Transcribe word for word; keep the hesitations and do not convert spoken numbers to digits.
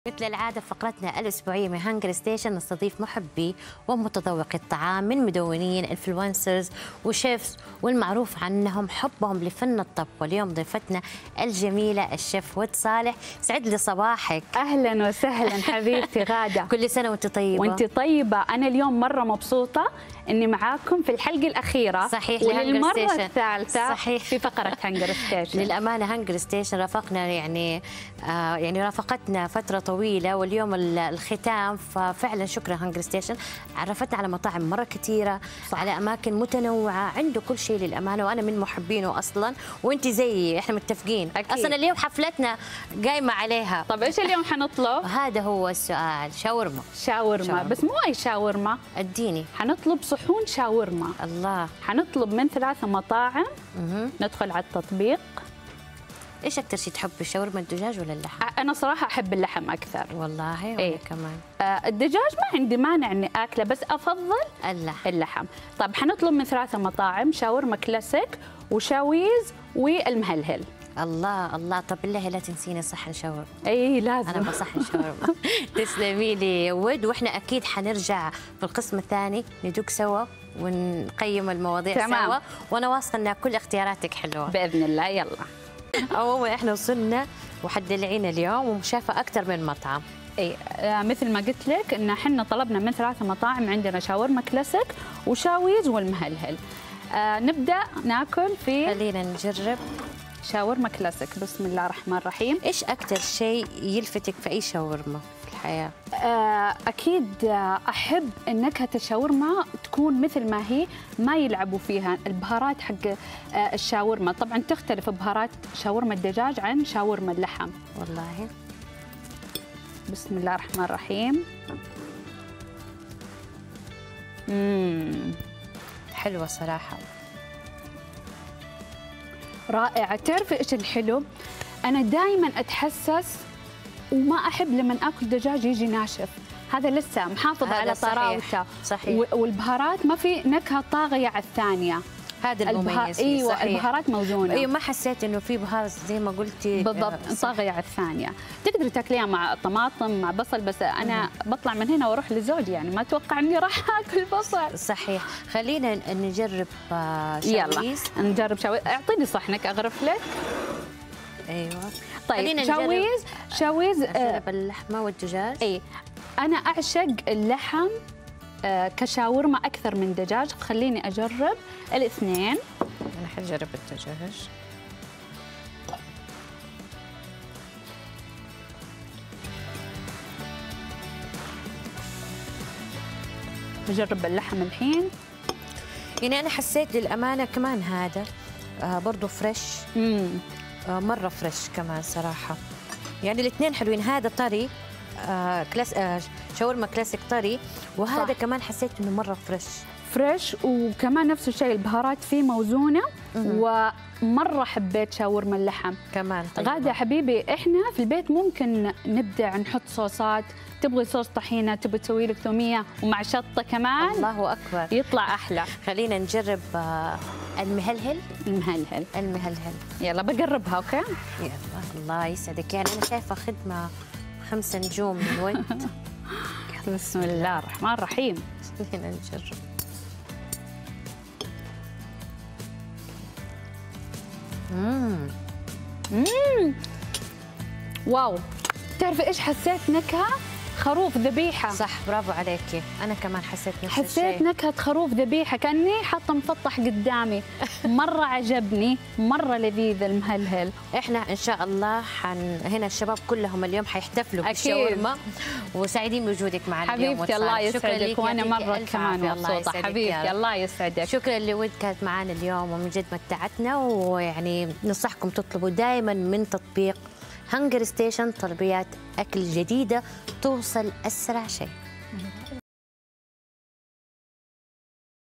مثل العادة فقرتنا الأسبوعية من هانجر ستيشن نستضيف محبي ومتذوقي الطعام من مدونين انفلونسرز وشيفز والمعروف عنهم حبهم لفن الطبخ. واليوم ضيفتنا الجميلة الشيف ود صالح. سعد لي صباحك. أهلا وسهلا حبيبتي غادة. كل سنة وأنت طيبة. وأنت طيبة. أنا اليوم مرة مبسوطة إني معاكم في الحلقة الأخيرة. صحيح. وللمرة الثالثة صحيح. في فقرة هانجر ستيشن. للأمانة هانجر ستيشن رافقنا يعني آه يعني رافقتنا فترة طويلة واليوم الختام، ففعلا شكرا هانجر ستيشن. عرفتنا على مطاعم مرة كثيرة، على أماكن متنوعة، عنده كل شيء للأمانة، وأنا من محبينه أصلا وأنت زيي، إحنا متفقين. أكيد. أصلا اليوم حفلتنا قايمة عليها. طب إيش اليوم حنطلب؟ هذا هو السؤال. شاورما. شاورما, شاورما. بس مو أي شاورما. اديني. حنطلب صحون شاورما. الله. حنطلب من ثلاثة مطاعم. مه. ندخل على التطبيق. ايش اكثر شيء تحب، الشاورما الدجاج ولا اللحم؟ انا صراحه احب اللحم اكثر. والله وانا إيه؟ كمان. آه الدجاج ما عندي مانع اني اكله، بس افضل اللحم. اللحم. طيب حنطلب من ثلاثه مطاعم شاورما كلاسيك وشاويز والمهلهل. الله الله. طب بالله لا تنسيني صحن شاورما. اي لازم. انا بصحن شاورما. تسلمي لي ود، واحنا اكيد حنرجع في القسم الثاني ندوق سوا ونقيم المواضيع تمام. سوا، وانا واثقه ان كل اختياراتك حلوه باذن الله. يلا. عموما احنا وصلنا وحدلعينا اليوم وشافه اكثر من مطعم. اي آه مثل ما قلت لك ان احنا طلبنا من ثلاثه مطاعم، عندنا شاورما كلاسيك وشاويز والمهلهل. آه نبدا ناكل في خلينا نجرب شاورما كلاسيك. بسم الله الرحمن الرحيم. ايش اكثر شيء يلفتك في اي شاورما في الحياه؟ آه اكيد احب نكهه الشاورما تكون مثل ما هي، ما يلعبوا فيها. البهارات حق آه الشاورما طبعا تختلف بهارات شاورما الدجاج عن شاورما اللحم. والله. بسم الله الرحمن الرحيم. امم حلوه صراحه. رائعه. تعرفي ايش الحلو؟ انا دائما اتحسس وما احب لما اكل دجاج يجي ناشف، هذا لسه محافظ على طراوته. صحيح. والبهارات ما في نكهه طاغيه على الثانيه. هذا المميز. ايوه صحيح. البهارات موزونه. ايوه ما حسيت انه في بهار زي ما قلتي. بالضبط طاغيه على الثانيه. تقدري تاكليها مع طماطم مع بصل، بس انا مم. بطلع من هنا واروح لزوجي، يعني ما اتوقع اني راح اكل بصل. صحيح. خلينا نجرب شاويز. يلا نجرب شاويز. اعطيني صحنك اغرف لك. ايوه. طيب شاويز. شاويز نجرب اللحمه والدجاج. اي انا اعشق اللحم آه كشاورما اكثر من دجاج، خليني اجرب الاثنين. انا حجرب الدجاج. بجرب اللحم الحين. يعني انا حسيت للامانه كمان هذا آه برضه فريش. امم آه مره فريش كمان صراحه. يعني الاثنين حلوين. هذا طري آه كلاس آه شاورما كلاسيك طري، وهذا صح. كمان حسيت انه مره فريش فريش. وكمان نفس الشيء البهارات فيه موزونه. ومره حبيت شاورما اللحم كمان. طيب. غادة حبيبي احنا في البيت ممكن نبدع نحط صوصات. تبغي صوص طحينه، تبغي تسوي لك ثوميه ومع شطه كمان، الله اكبر، يطلع احلى. خلينا نجرب المهلهل. المهلهل. المهلهل. يلا بقربها. اوكي يلا. الله يسعدك. يعني انا شايفه خدمه خمسة نجوم من ود. بسم الله الرحمن الرحيم. خلينا نجرب. امم امم واو. تعرفي ايش حسيت؟ نكهه خروف ذبيحه. صح، برافو عليكي. انا كمان حسيت نفس الشيء. حسيت نكهه خروف ذبيحه، كاني حاطه مفطح قدامي. مره عجبني، مره لذيذ المهلهل. احنا ان شاء الله حن... هنا الشباب كلهم اليوم حيحتفلوا بالشاورما، وسعيدين بوجودك معنا اليوم. حبيبتي الله يسعدك، وانا مره كمان مبسوطه. حبيبتي الله يسعدك. شكرا لود كانت معنا اليوم ومن جد متعتنا. ويعني ننصحكم تطلبوا دائما من تطبيق هانجر ستيشن طلبيات اكل جديده توصل اسرع شيء.